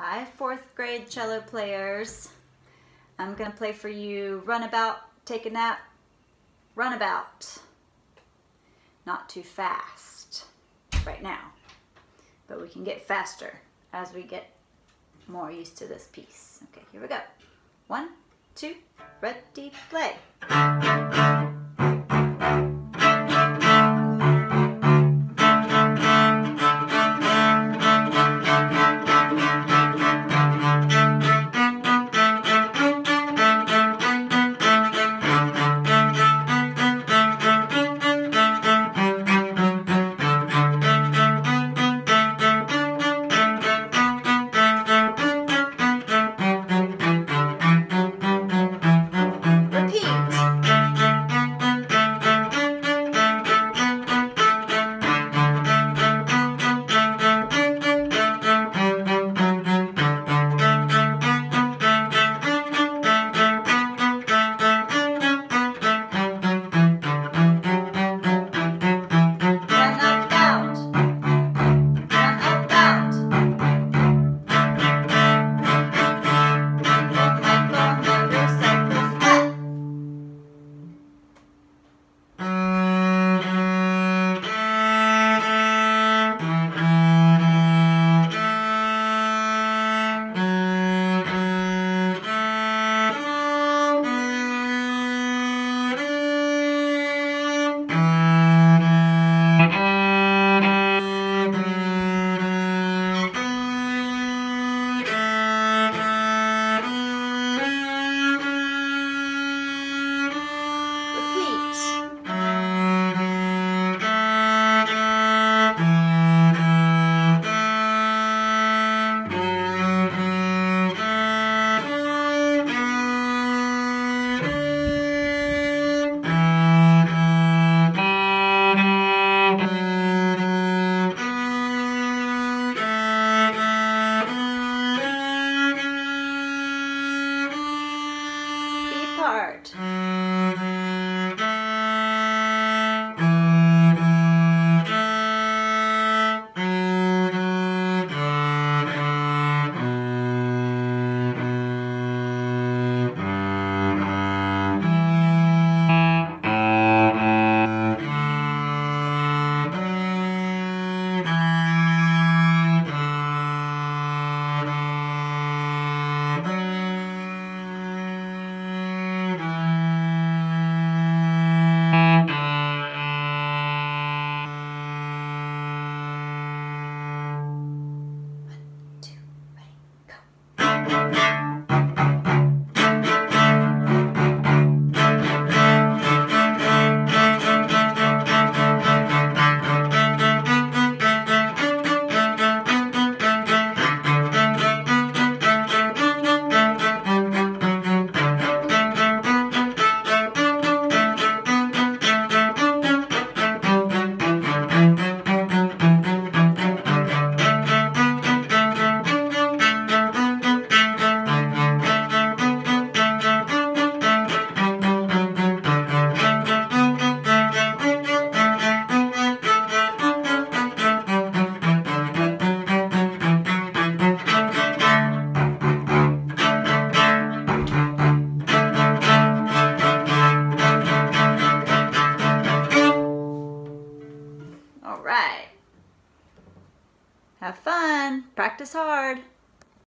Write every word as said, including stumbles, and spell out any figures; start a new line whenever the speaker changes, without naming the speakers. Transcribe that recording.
Hi, fourth grade cello players. I'm going to play for you Runabout, Take a Nap, Runabout. Not too fast right now, but we can get faster as we get more used to this piece. Okay, here we go. One, two, ready, play. Part. All right. Have fun. Practice hard.